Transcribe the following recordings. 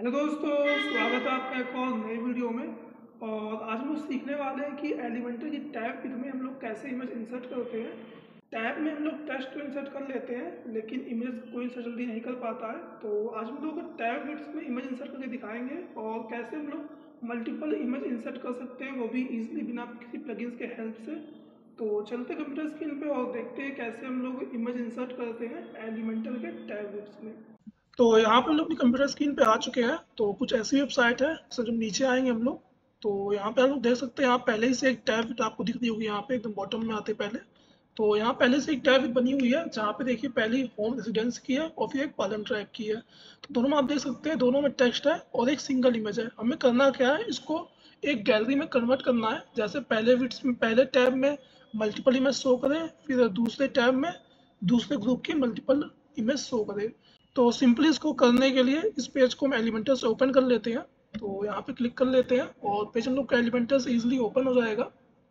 Hello दोस्तों, स्वागत है आपका एक और नए वीडियो में। और आज हम लोग सीखने वाले हैं कि एलिमेंटर की टैब विथ में हम लोग कैसे इमेज इंसर्ट करते हैं। टैब में हम लोग टेक्स्ट तो इंसर्ट कर लेते हैं, लेकिन इमेज कोई सा जल्दी नहीं कर पाता है। तो आज हम लोग टैब विड्स में इमेज इंसर्ट करके दिखाएंगे और कैसे हम लोग मल्टीपल इमेज इंसर्ट कर सकते हैं, वो भी ईजिली बिना किसी प्लगइन्स के हेल्प से। तो चलते कंप्यूटर स्क्रीन पे और देखते हैं कैसे हम लोग इमेज इंसर्ट करते हैं एलिमेंटर के टैब विड्स में। तो यहाँ पे हम लोग अपनी कंप्यूटर स्क्रीन पे आ चुके हैं। तो कुछ ऐसी वेबसाइट है, सर जब नीचे आएंगे हम लोग तो यहाँ पे हम लोग देख सकते हैं। यहाँ पहले ही से एक टैब आपको दिख रही होगी, यहाँ पे एकदम बॉटम में आते पहले। तो यहाँ पहले से एक टैब बनी हुई है, जहाँ पे देखिए पहली होम रेसिडेंस की है और फिर एक कॉलम ट्रैक की है। तो दोनों में आप देख सकते हैं, दोनों में टेक्स्ट है और एक सिंगल इमेज है। हमें करना क्या है, इसको एक गैलरी में कन्वर्ट करना है। जैसे पहले विड्स में पहले टैब में मल्टीपल इमेज शो करें, फिर दूसरे टैब में दूसरे ग्रुप की मल्टीपल इमेज शो करें। तो सिंपली इसको करने के लिए इस पेज को हम एलिमेंटर से ओपन कर लेते हैं। तो यहाँ पे क्लिक कर लेते हैं और पेज हम लोग का एलिमेंटर से ईजिली ओपन हो जाएगा।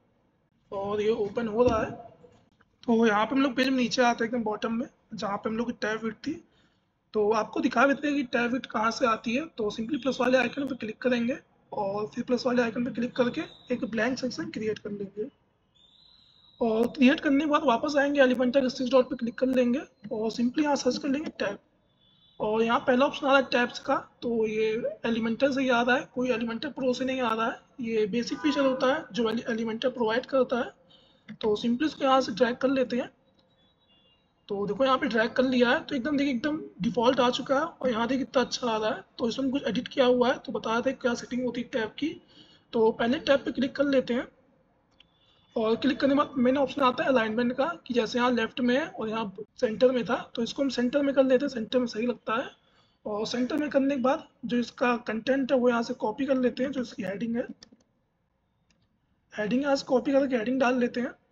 और ये ओपन हो रहा है। तो यहाँ पे हम लोग पेज में नीचे आते हैं एकदम बॉटम में, जहाँ पे हम लोग की टैब विड्थ थी। तो आपको दिखा देते हैं कि टैब विड्थ कहाँ से आती है। तो सिंपली प्लस वाले आइकन पे क्लिक करेंगे और फिर प्लस वाले आइकन पे क्लिक करके एक ब्लैंक सेक्शन क्रिएट कर लेंगे। और क्रिएट करने के बाद वापस आएंगे, एलिमेंटर के 6 डॉट पे क्लिक कर लेंगे और सिंपली यहाँ सर्च कर लेंगे टैब। और यहाँ पहला ऑप्शन आ रहा है टैब्स का। तो ये एलिमेंटर से ही आ रहा है, कोई एलिमेंटर प्रो से नहीं आ रहा है। ये बेसिक फीचर होता है जो एलिमेंटर प्रोवाइड करता है। तो सिंपली इसको यहाँ से ड्रैग कर लेते हैं। तो देखो यहाँ पे ड्रैग कर लिया है, तो एकदम देखिए एकदम डिफॉल्ट आ चुका है। और यहाँ देखिए कितना अच्छा आ रहा है। तो इसमें कुछ एडिट किया हुआ है, तो बता रहे थे क्या सेटिंग होती है टैब की। तो पहले टैब पे क्लिक कर लेते हैं और क्लिक करने के बाद मेन ऑप्शन आता है अलाइनमेंट का, कि जैसे यहाँ लेफ्ट में है और यहाँ सेंटर में था, तो इसको हम सेंटर में कर लेते हैं, सेंटर में सही लगता है। और सेंटर में करने के बाद जो इसका कंटेंट है वो यहाँ से कॉपी कर लेते हैं, जो इसकी हेडिंग है। हेडिंग यहाँ से कॉपी करके हेडिंग डाल लेते हैं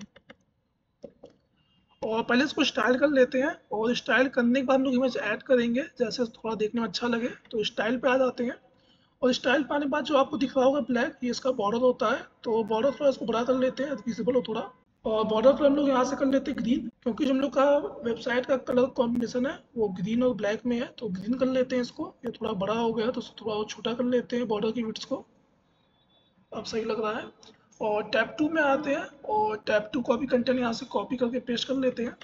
और पहले इसको स्टाइल कर लेते हैं। और स्टाइल करने के बाद हम लोग इमेज ऐड करेंगे, जैसे थोड़ा देखने में अच्छा लगे। तो स्टाइल पे आ जाते हैं और स्टाइल पे आने के बाद जो आपको दिख रहा होगा ब्लैक, ये इसका बॉर्डर होता है। तो बॉर्डर थोड़ा इसको बड़ा कर लेते हैं, विजिबल हो थोड़ा। और बॉर्डर पर हम लोग यहाँ से कर लेते हैं ग्रीन, क्योंकि जो हम लोग का वेबसाइट का कलर कॉम्बिनेशन है वो ग्रीन और ब्लैक में है। तो ग्रीन कर लेते हैं इसको। ये थोड़ा बड़ा हो गया तो थोड़ा और छोटा कर लेते हैं बॉर्डर की विड्थ को। अब सही लग रहा है। और टैब 2 में आते हैं और टैब 2 का भी कंटेंट यहाँ से कॉपी करके पेस्ट कर लेते हैं।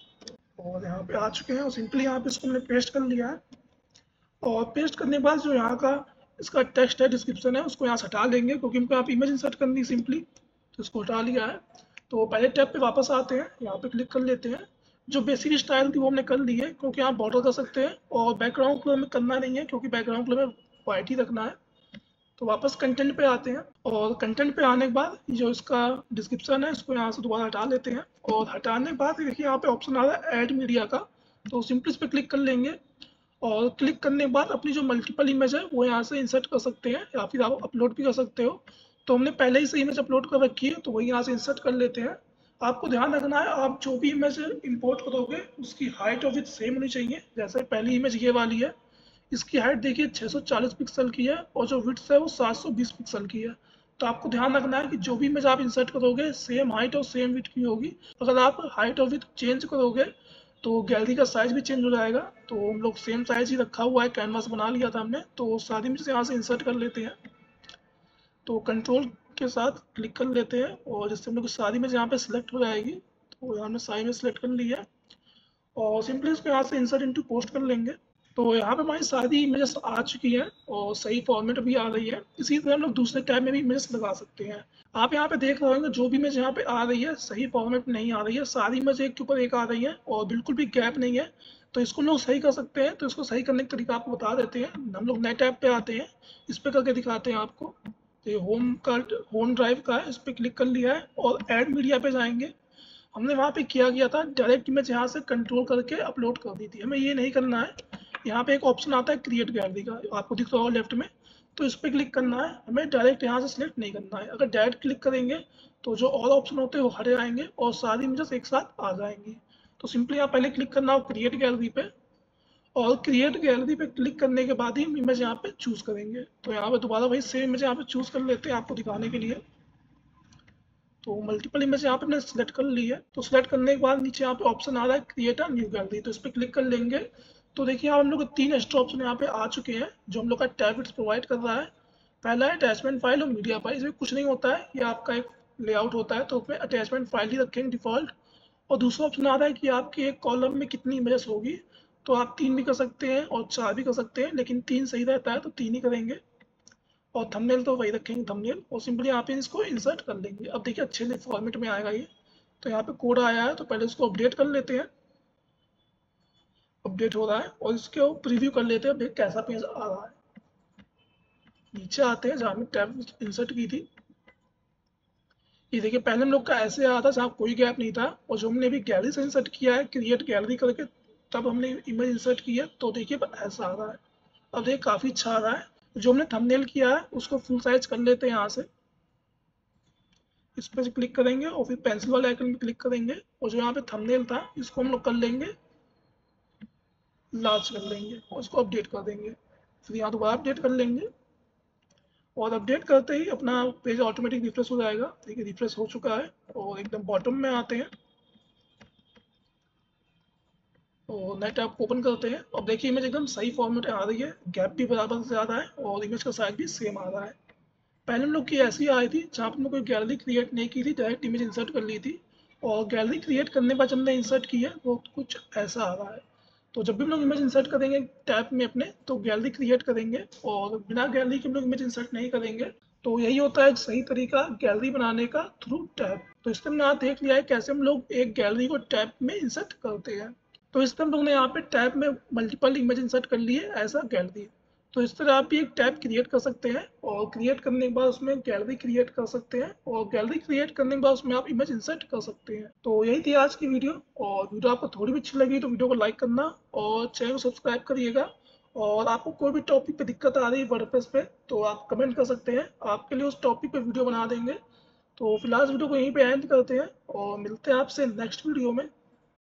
और यहाँ पे आ चुके हैं और सिंपली यहाँ पे इसको हमने पेस्ट कर लिया है। और पेस्ट करने के बाद जो यहाँ का इसका टेक्स्ट है, डिस्क्रिप्शन है, उसको यहाँ से हटा लेंगे, क्योंकि हमको यहाँ पे इमेज इंसर्ट करनी सिंपली। तो इसको हटा लिया है। तो पहले टैब पे वापस आते हैं, यहाँ पे क्लिक कर लेते हैं। जो बेसिक स्टाइल थी वो हमने कर ली है, क्योंकि आप बॉर्डर कर सकते हैं। और बैकग्राउंड कलर में करना नहीं है, क्योंकि बैकग्राउंड कलर में वाइट ही रखना है। तो वापस कंटेंट पे आते हैं और कंटेंट पे आने के बाद जो इसका डिस्क्रिप्शन है इसको यहाँ से दोबारा हटा लेते हैं। और हटाने के बाद देखिए यहाँ पे ऑप्शन आ रहा है ऐड मीडिया का। तो सिंपली इस पर क्लिक कर लेंगे और क्लिक करने के बाद अपनी जो मल्टीपल इमेज है वो यहाँ से इंसर्ट कर सकते हैं, या फिर आप अपलोड भी कर सकते हो। तो हमने पहले ही से इमेज अपलोड कर रखी है, तो वही यहाँ से इंसर्ट कर लेते हैं। आपको ध्यान रखना है, आप जो भी इमेज इंपोर्ट करोगे उसकी हाइट और विड्थ सेम होनी चाहिए। जैसे पहली इमेज ये वाली है, इसकी हाइट देखिए 640 पिक्सल की है और जो विड्थ है वो 720 पिक्सल की है। तो आपको ध्यान रखना है कि जो भी इमेज आप इंसर्ट करोगे सेम हाइट और सेम विड्थ की होगी। अगर आप हाइट और विड्थ चेंज करोगे तो गैलरी का साइज भी चेंज हो जाएगा। तो हम लोग सेम साइज ही रखा हुआ है, कैनवास बना लिया था हमने। तो सारी इमेज यहाँ से इंसर्ट कर लेते हैं। तो कंट्रोल के साथ क्लिक कर लेते हैं और जिससे हम लोग की सारी इमेज यहाँ पे सिलेक्ट हो जाएगी। तो यहाँ हमने सारी इमेज सेलेक्ट कर ली है और सिंपली इसको यहाँ से इंसर्ट इनटू पोस्ट कर लेंगे। तो यहाँ पे हमारी सारी इमेजेस आ चुकी हैं और सही फॉर्मेट भी आ रही है। इसी तरह हम लोग दूसरे टैब में भी इमेजेस लगा सकते हैं। आप यहाँ पे देख रहे होंगे जो भी इमेज यहाँ पे आ रही है सही फॉर्मेट नहीं आ रही है, सारी इमेज एक के ऊपर एक आ रही है और बिल्कुल भी गैप नहीं है। तो इसको हम लोग सही कर सकते हैं। तो इसको सही करने का तरीका आपको बता देते हैं। हम लोग नए टैब पे आते हैं, इस पे करके दिखाते हैं आपको। तो ये होम ड्राइव का है, इस पर क्लिक कर लिया है और ऐड मीडिया पे जाएंगे। हमने वहाँ पे किया गया था डायरेक्ट इमेज यहाँ से कंट्रोल करके अपलोड कर दी थी, हमें ये नहीं करना है। यहाँ पे एक ऑप्शन आता है क्रिएट गैलरी का, आपको दिख रहा होगा लेफ्ट में। तो इस पर क्लिक करना है, हमें डायरेक्ट यहाँ से सिलेक्ट नहीं करना है। अगर डायरेक्ट क्लिक करेंगे तो जो और ऑप्शन होते हैं वो हटे आएंगे और सारी इमेजेस एक साथ आ जाएंगी। तो सिंपली यहाँ पहले क्लिक करना हो क्रिएट गैलरी पे और क्रिएट गैलरी पे क्लिक करने के बाद ही हम इमेज यहाँ पे चूज करेंगे। तो यहाँ पे दोबारा वही सेम इमेज यहाँ पे चूज कर लेते हैं आपको दिखाने के लिए। तो मल्टीपल इमेज यहाँ पे हमने सेलेक्ट कर ली है। तो सेलेक्ट करने के बाद नीचे यहाँ पे ऑप्शन आ रहा है क्रिएट अ न्यू गैलरी, तो इस पर क्लिक कर लेंगे। तो देखिए हम लोग 3 एक्स्ट्रा ऑप्शन यहाँ पे आ चुके हैं जो हम लोग का टैब प्रोवाइड कर रहा है। पहला है अटैचमेंट फाइल और मीडिया फाइल। इसमें कुछ नहीं होता है, ये आपका एक लेआउट होता है, तो उसमें अटैचमेंट फाइल ही रखेंगे डिफ़ॉल्ट। और दूसरा ऑप्शन आ रहा है कि आपके एक कॉलम में कितनी इमेजेस होगी, तो आप 3 भी कर सकते हैं और 4 भी कर सकते हैं, लेकिन 3 सही रहता है तो 3 ही करेंगे। और थंबनेल तो वही रखेंगे थंबनेल, और सिंपली यहाँ पे इसको इंसर्ट कर लेंगे। अब देखिए अच्छे से फॉर्मेट में आएगा ये। तो यहाँ पे कोड आया है, तो पहले इसको अपडेट कर लेते हैं। अपडेट हो रहा है और इसके प्रीव्यू कर लेते हैं, अब कैसा पेज आ रहा है। नीचे आते हैं जहाँ हमने टैब इंसर्ट की थी। ये देखिए पहले हम लोग का ऐसे आ रहा था जहाँ कोई गैप नहीं था, और जो हमने अभी गैलरी से इंसर्ट किया है क्रिएट गैलरी करके, तब हमने इमेज इंसर्ट की है, तो देखिए ऐसा आ रहा है। अब देखिए काफ़ी अच्छा आ रहा है। जो हमने थंबनेल किया है उसको फुल साइज कर लेते हैं यहाँ से। इस पर क्लिक करेंगे और फिर पेंसिल वाले आइकन पे क्लिक करेंगे, और जो यहाँ पे थंबनेल था इसको हम लोग कर लेंगे लार्ज कर लेंगे और इसको अपडेट कर देंगे। फिर यहाँ दोबारा अपडेट कर लेंगे, और अपडेट करते ही अपना पेज ऑटोमेटिक रिफ्रेश हो जाएगा। देखिए रिफ्रेश हो चुका है, और एकदम बॉटम में आते हैं और नए टैब ओपन करते हैं। अब देखिए इमेज एकदम सही फॉर्मेट में आ रही है, गैप भी बराबर से आ रहा है और इमेज का साइज भी सेम आ रहा है। पहले हम लोग की ऐसी आई थी जहाँ पर कोई गैलरी क्रिएट नहीं की थी, डायरेक्ट इमेज इंसर्ट कर ली थी, और गैलरी क्रिएट करने के बाद जब हमने इंसर्ट की है वो कुछ ऐसा आ रहा है। तो जब भी हम लोग इमेज इंसर्ट करेंगे टैब में अपने, तो गैलरी क्रिएट करेंगे, और बिना गैलरी के हम लोग इमेज इंसर्ट नहीं करेंगे। तो यही होता है एक सही तरीका गैलरी बनाने का थ्रू टैब। तो इससे हमने यहाँ देख लिया है कैसे हम लोग एक गैलरी को टैब में इंसर्ट करते हैं। तो इस तरह हम लोग ने यहाँ पे टैब में मल्टीपल इमेज इंसर्ट कर लिए एज अ गैलरी। तो इस तरह आप भी एक टैब क्रिएट कर सकते हैं, और क्रिएट करने के बाद उसमें गैलरी क्रिएट कर सकते हैं, और गैलरी क्रिएट करने के बाद उसमें आप इमेज इंसर्ट कर सकते हैं। तो यही थी आज की वीडियो, और वीडियो आपको थोड़ी भी अच्छी लगी तो वीडियो को लाइक करना और चैनल को सब्सक्राइब करिएगा। और आपको कोई भी टॉपिक पे दिक्कत आ रही है वर्डप्रेस पे, तो आप कमेंट कर सकते हैं, आपके लिए उस टॉपिक पे वीडियो बना देंगे। तो फिलहाल वीडियो को यहीं पे एंड करते हैं और मिलते हैं आपसे नेक्स्ट वीडियो में।